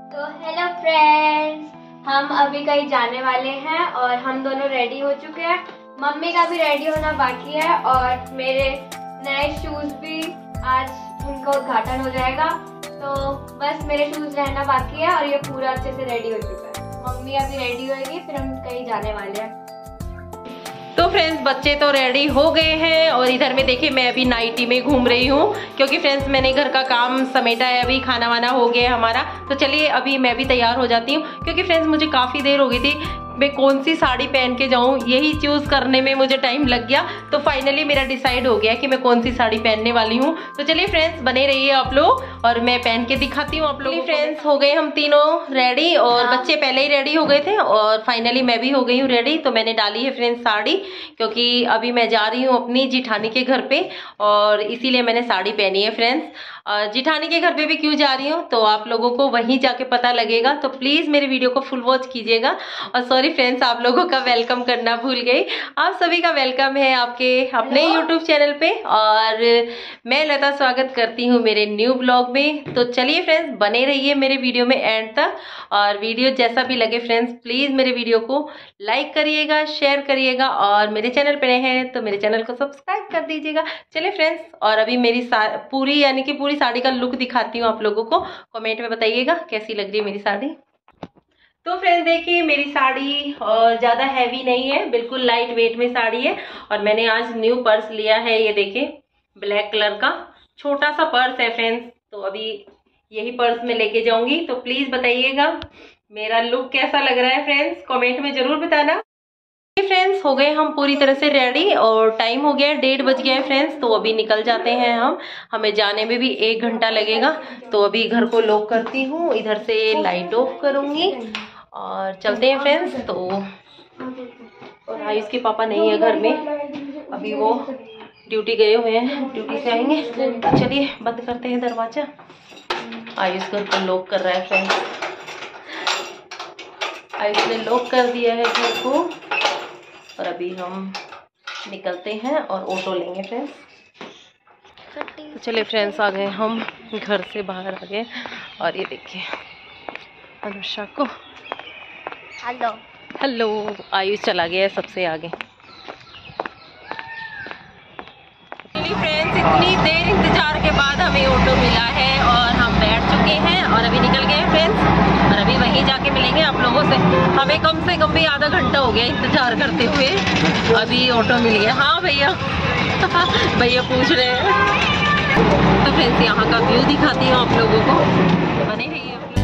तो hello friends, हम अभी कहीं जाने वाले हैं और हम दोनों रेडी हो चुके हैं। मम्मी का भी रेडी होना बाकी है और मेरे नए शूज भी आज उनका उद्घाटन हो जाएगा। तो बस मेरे शूज रहना बाकी है और ये पूरा अच्छे से रेडी हो चुका है। मम्मी अभी रेडी होएगी, फिर हम कहीं जाने वाले हैं। तो फ्रेंड्स, बच्चे तो रेडी हो गए हैं और इधर में देखिए मैं अभी नाइटी में घूम रही हूँ, क्योंकि फ्रेंड्स मैंने घर का काम समेटा है, अभी खाना वाना हो गया है हमारा। तो चलिए अभी मैं भी तैयार हो जाती हूँ, क्योंकि फ्रेंड्स मुझे काफ़ी देर हो गई थी मैं कौन सी साड़ी पहन के जाऊँ, यही चूज करने में मुझे टाइम लग गया। तो फाइनली मेरा डिसाइड हो गया कि मैं कौन सी साड़ी पहनने वाली हूँ। तो चलिए फ्रेंड्स बने रहिए आप लोग और मैं पहन के दिखाती हूँ आप लोग। फ्रेंड्स हो गए हम तीनों रेडी और बच्चे पहले ही रेडी हो गए थे और फाइनली मैं भी हो गई हूँ रेडी। तो मैंने डाली है फ्रेंड्स साड़ी, क्योंकि अभी मैं जा रही हूँ अपनी जिठानी के घर पे और इसीलिए मैंने साड़ी पहनी है फ्रेंड्स। जिठानी के घर पे भी क्यों जा रही हूँ तो आप लोगों को वहीं जाके पता लगेगा। तो प्लीज मेरे वीडियो को फुल वॉच कीजिएगा। और सॉरी फ्रेंड्स, आप लोगों का वेलकम करना भूल गई। आप सभी का वेलकम है आपके अपने यूट्यूब चैनल पे और मैं लता स्वागत करती हूँ मेरे न्यू ब्लॉग में। तो चलिए फ्रेंड्स बने रहिए मेरे वीडियो में एंड तक, और वीडियो जैसा भी लगे फ्रेंड्स प्लीज मेरे वीडियो को लाइक करिएगा, शेयर करिएगा और मेरे चैनल पे नए हैं तो मेरे चैनल को सब्सक्राइब कर दीजिएगा। चलिए फ्रेंड्स, और अभी मेरी पूरी यानी कि पूरी साड़ी का लुक दिखाती हूँ आप लोगों को। कमेंट में बताइएगा कैसी लग रही है मेरी साड़ी। तो फ्रेंड्स देखिए मेरी साड़ी और ज़्यादा हैवी नहीं है, बिल्कुल लाइट वेट में साड़ी है। और मैंने आज न्यू पर्स लिया है, ये देखिए ब्लैक कलर का छोटा सा पर्स है फ्रेंड्स। तो अभी यही पर्स में लेके जाऊंगी। तो प्लीज बताइएगा मेरा लुक कैसा लग रहा है फ्रेंड्स, कमेंट में जरूर बताना। फ्रेंड्स हो गए हम पूरी तरह से रेडी और टाइम हो गया है 1:30 बज गया है फ्रेंड्स। तो अभी निकल जाते हैं हमें जाने में भी 1 घंटा लगेगा। तो अभी घर को लॉक करती हूँ, इधर से लाइट ऑफ करूंगी और चलते हैं फ्रेंड्स। तो और आयुष के पापा नहीं है घर में, अभी वो ड्यूटी गए हुए हैं, ड्यूटी से आएंगे। तो चलिए बंद करते हैं दरवाजा। आयुष घर को लॉक कर रहा है फ्रेंड्स, आयुष ने लॉक कर दिया है घर को। और अभी हम निकलते हैं और ऑटो लेंगे फ्रेंड्स। तो चलिए फ्रेंड्स आ गए हम घर से बाहर आ गए और ये देखिए अनुषा को हेलो हेलो, आयुष चला गया है सबसे आगे। चलिए फ्रेंड्स इतनी देर इंतजार के बाद हमें ऑटो मिला है और हम बैठ चुके हैं और अभी निकल गए फ्रेंड्स। और अभी वहीं जाके मिलेंगे आप लोगों से। हमें कम से कम भी आधा घंटा हो गया इंतजार करते हुए, अभी ऑटो मिल गया। हाँ भैया भैया पूछ रहे हैं। तो फ्रेंड्स यहाँ का व्यू दिखाती हूँ आप लोगों को, बने रहिए।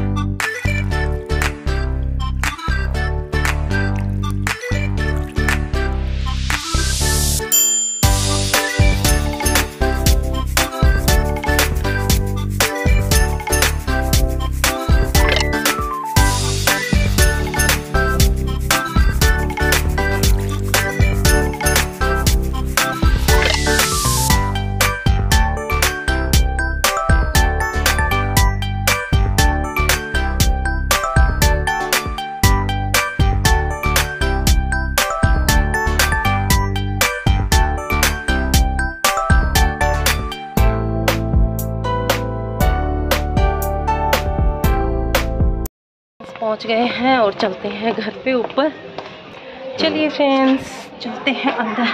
पहुंच गए हैं और चलते हैं घर पे ऊपर। चलिए फ्रेंड्स चलते हैं अंदर।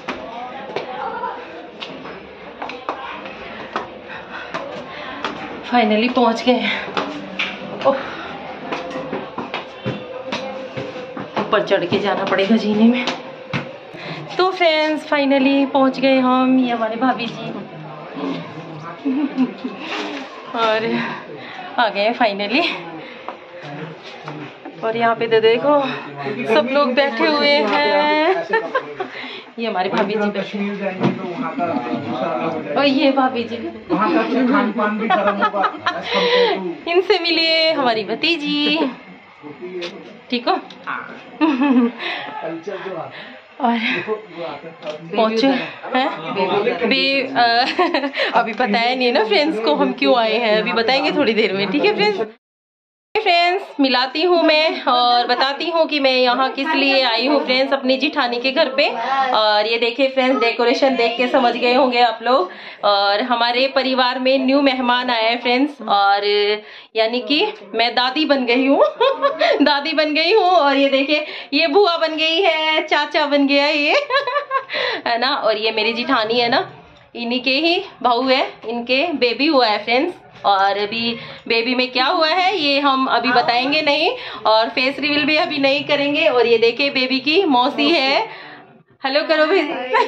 फाइनली पहुंच गए हैं। ऊपर चढ़ के जाना पड़ेगा जीने में। तो फ्रेंड्स फाइनली पहुंच गए हम, ये हमारे भाभी जी और आ गए फाइनली। और यहाँ पे तो देखो सब लोग बैठे हुए हैं। ये हमारी भाभी जी बैठे और ये भाभी जी इनसे मिलिए, हमारी भतीजी। ठीक हो? और पहुंचे हैं अभी बताया नहीं ना फ्रेंड्स को हम क्यों आए हैं, अभी बताएंगे थोड़ी देर में। ठीक है फ्रेंड्स। फ्रेंड्स मिलाती हूँ मैं और बताती हूँ कि मैं यहाँ किस लिए आई हूँ फ्रेंड्स, अपनी जिठानी के घर पे। और ये देखिए फ्रेंड्स, डेकोरेशन देख के समझ गए होंगे आप लोग। और हमारे परिवार में न्यू मेहमान आया है फ्रेंड्स, और यानी कि मैं दादी बन गई हूँ दादी बन गई हूँ। और ये देखिए, ये बुआ बन गई है, चाचा बन गया ये है ना। और ये मेरी जिठानी है ना, इन्हीं के ही बहू है, इनके बेबी हुआ है फ्रेंड्स। और अभी बेबी में क्या हुआ है ये हम अभी बताएंगे नहीं, और फेस रिवील भी अभी नहीं करेंगे। और ये देखिए बेबी की मौसी है, हेलो करो भी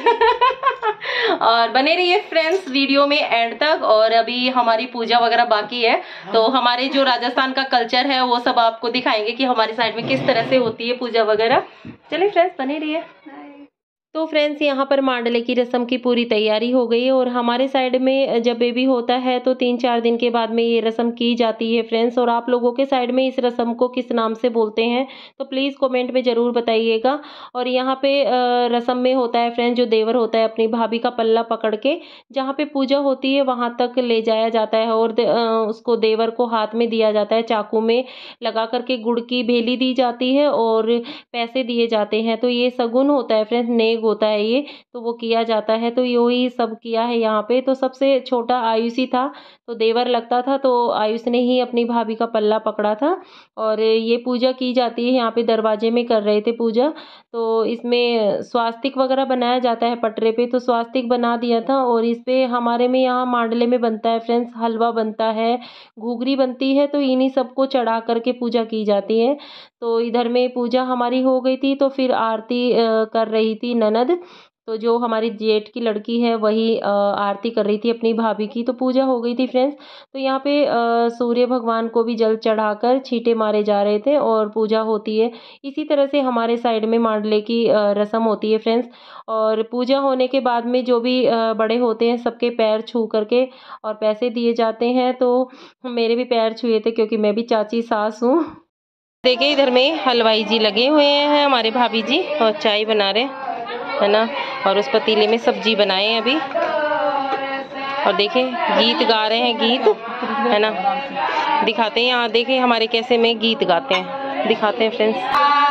और बने रहिए फ्रेंड्स वीडियो में एंड तक। और अभी हमारी पूजा वगैरह बाकी है, तो हमारे जो राजस्थान का कल्चर है वो सब आपको दिखाएंगे कि हमारे साइड में किस तरह से होती है पूजा वगैरह। चलिए फ्रेंड्स बने रहिए। तो फ्रेंड्स यहाँ पर मांडले की रस्म की पूरी तैयारी हो गई है। और हमारे साइड में जब बेबी होता है तो 3-4 दिन के बाद में ये रस्म की जाती है फ्रेंड्स। और आप लोगों के साइड में इस रस्म को किस नाम से बोलते हैं तो प्लीज़ कमेंट में ज़रूर बताइएगा। और यहाँ पे रस्म में होता है फ्रेंड्स, जो देवर होता है अपनी भाभी का पल्ला पकड़ के जहाँ पे पूजा होती है वहाँ तक ले जाया जाता है, और उसको देवर को हाथ में दिया जाता है, चाकू में लगा करके गुड़ की भेली दी जाती है और पैसे दिए जाते हैं। तो ये शगुन होता है फ्रेंड्स, नेग होता है ये, तो वो किया जाता है। तो यही सब किया है यहाँ पे। तो सबसे छोटा आयुष ही था, तो देवर लगता था, तो आयुष ने ही अपनी भाभी का पल्ला पकड़ा था। और ये पूजा की जाती है, यहाँ पे दरवाजे में कर रहे थे पूजा। तो इसमें स्वास्तिक वगैरह बनाया जाता है पटरे पे, तो स्वास्तिक बना दिया था। और इस पे हमारे में यहाँ मांडले में बनता है फ्रेंड्स, हलवा बनता है, घुघरी बनती है, तो इन्हीं सबको चढ़ा करके पूजा की जाती है। तो इधर में पूजा हमारी हो गई थी, तो फिर आरती कर रही थी ननद, तो जो हमारी जेठ की लड़की है वही आरती कर रही थी अपनी भाभी की। तो पूजा हो गई थी फ्रेंड्स। तो यहाँ पे सूर्य भगवान को भी जल चढ़ाकर छींटे मारे जा रहे थे और पूजा होती है। इसी तरह से हमारे साइड में मांडले की रस्म होती है फ्रेंड्स। और पूजा होने के बाद में जो भी बड़े होते हैं सबके पैर छू करके और पैसे दिए जाते हैं। तो मेरे भी पैर छुए थे क्योंकि मैं भी चाची सास हूँ। देखिए इधर में हलवाई जी लगे हुए हैं हमारे भाभी जी, और चाय बना रहे है ना। और उस पतीले में सब्जी बनाए हैं अभी। और देखें गीत गा रहे हैं, गीत है ना, दिखाते हैं यहाँ। देखें हमारे कैसे में गीत गाते हैं, दिखाते हैं फ्रेंड्स।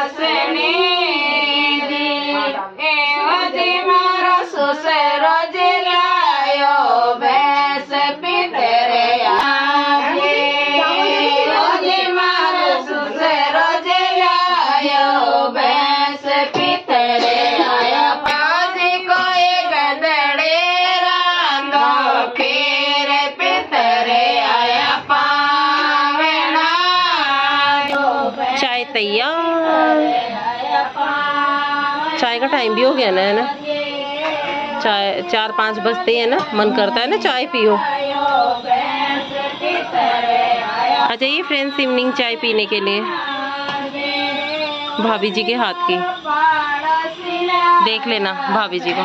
तैयार, चाय का टाइम भी हो गया ना, है ना। चाय 4-5 बजते हैं ना, मन करता है ना चाय पियो। आ जाइए फ्रेंड्स इवनिंग चाय पीने के लिए, भाभी जी के हाथ की देख लेना भाभी जी को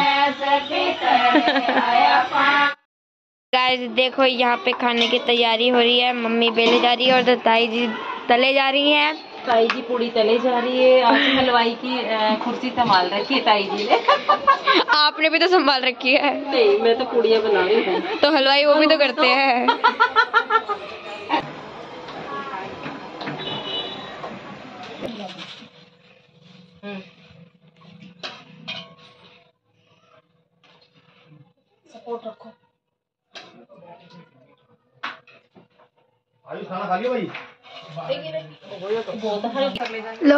गाइस देखो यहाँ पे खाने की तैयारी हो रही है, मम्मी बेले जा रही है और ताई जी तले जा रही हैं। ताई जी पूड़ी तले जा रही है। आज हलवाई की कुर्सी संभाल रखी है ताई जी ने आपने भी तो संभाल रखी है। नहीं मैं तो पूड़ियाँ बना रही हूँ। तो हलवाई वो भी तो करते हैं। सपोर्ट रखो। आयुष खाना खा लियो भाई। लो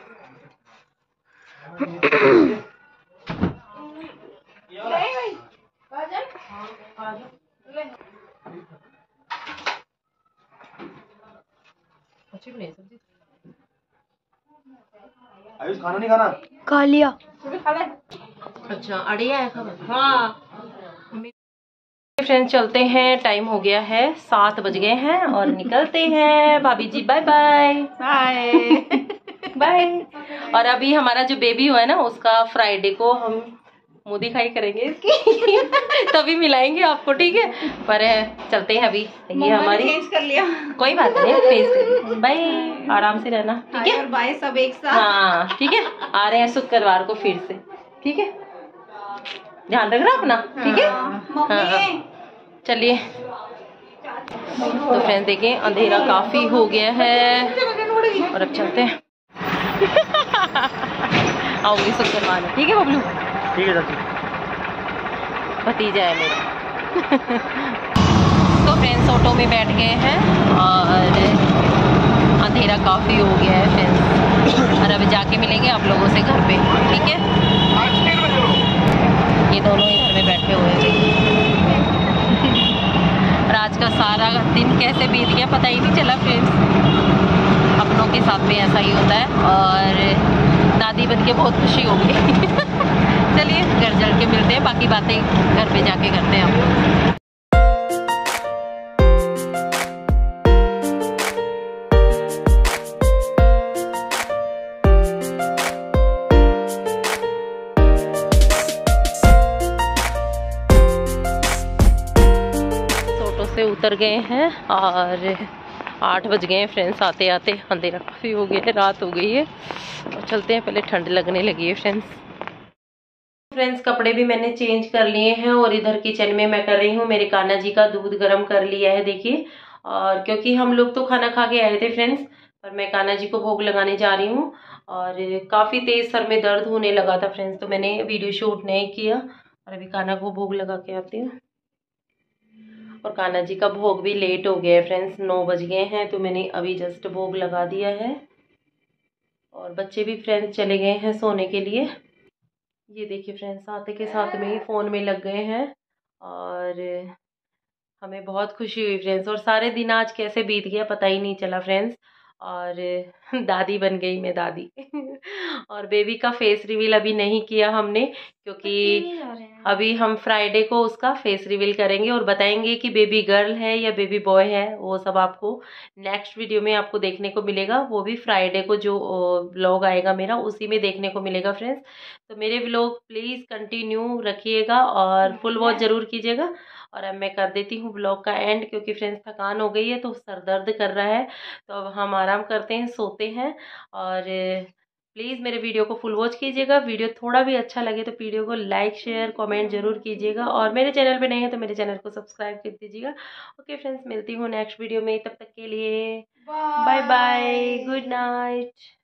आयुष खाना नहीं खाना? खा लिया। अच्छा अड़िया है खबर। हाँ फ्रेंड्स चलते हैं, टाइम हो गया है 7 बज गए हैं और निकलते हैं। भाभी जी बाय बाय। Bye bye. और अभी हमारा जो बेबी हुआ है ना उसका फ्राइडे को हम मुंह दिखाई करेंगे इसकी तभी मिलाएंगे आपको, ठीक है। पर चलते हैं अभी, ये हमारी चेंज कर लिया, कोई बात नहीं, फेस बाय, आराम से रहना, ठीक है। बाय सब एक साथ। हाँ ठीक है, आ रहे हैं शुक्रवार को फिर से, ठीक है। ध्यान रखना अपना, ठीक है। हाँ चलिए तो फ्रेंड्स देखें अंधेरा काफ़ी हो गया है और अब चलते हैं। आऊँगी सब करवाना, ठीक है बबलू? ठीक है चाची। भतीजा है मेरा। तो फ्रेंड्स ऑटो में बैठ गए हैं और अंधेरा काफ़ी हो गया है फ्रेंड्स, और अभी जाके मिलेंगे आप लोगों से घर पे, ठीक है? ये दोनों इधर में बैठे हुए हैं। और आज का सारा दिन कैसे बीत गया पता ही नहीं चला फ्रेंड्स। अपनों के साथ में ऐसा ही होता है और दादी बन के बहुत खुशी हो गई। चलिए घर चल के मिलते हैं, बाकी बातें घर पे जाके करते हैं हम। से उतर गए हैं और 8 बज गए हैं फ्रेंड्स आते आते। अंधेरा काफ़ी हो गया है, रात हो गई है और चलते हैं, पहले ठंड लगने लगी है फ्रेंड्स। कपड़े भी मैंने चेंज कर लिए हैं और इधर किचन में मैं कर रही हूँ मेरे कान्हा जी का दूध गर्म कर लिया है देखिए। और क्योंकि हम लोग तो खाना खा के आए थे फ्रेंड्स, पर मैं कान्हा जी को भोग लगाने जा रही हूँ और काफ़ी तेज सर में दर्द होने लगा था फ्रेंड्स, तो मैंने वीडियो शूट नहीं किया और अभी कान्हा को भोग लगा के आती हूँ। और कान्हा जी का भोग भी लेट हो गया है फ्रेंड्स, 9 बज गए हैं, तो मैंने अभी जस्ट भोग लगा दिया है और बच्चे भी फ्रेंड्स चले गए हैं सोने के लिए। ये देखिए फ्रेंड्स आते के साथ में ही फ़ोन में लग गए हैं और हमें बहुत खुशी हुई फ्रेंड्स। और सारे दिन आज कैसे बीत गया पता ही नहीं चला फ्रेंड्स। और दादी बन गई मैं दादी। और बेबी का फेस रिवील अभी नहीं किया हमने, क्योंकि अभी हम फ्राइडे को उसका फेस रिवील करेंगे और बताएंगे कि बेबी गर्ल है या बेबी बॉय है। वो सब आपको नेक्स्ट वीडियो में आपको देखने को मिलेगा, वो भी फ्राइडे को जो व्लॉग आएगा मेरा उसी में देखने को मिलेगा फ्रेंड्स। तो मेरे व्लॉग प्लीज़ कंटिन्यू रखिएगा और फुल वॉच ज़रूर कीजिएगा। और अब मैं कर देती हूँ ब्लॉग का एंड, क्योंकि फ्रेंड्स थकान हो गई है तो सर दर्द कर रहा है, तो अब हम आराम करते हैं, सोते हैं। और प्लीज़ मेरे वीडियो को फुल वॉच कीजिएगा। वीडियो थोड़ा भी अच्छा लगे तो वीडियो को लाइक शेयर कमेंट जरूर कीजिएगा और मेरे चैनल पे नए हैं तो मेरे चैनल को सब्सक्राइब कर दीजिएगा। ओके फ्रेंड्स, मिलती हूँ नेक्स्ट वीडियो में, तब तक के लिए बाय बाय, गुड नाइट।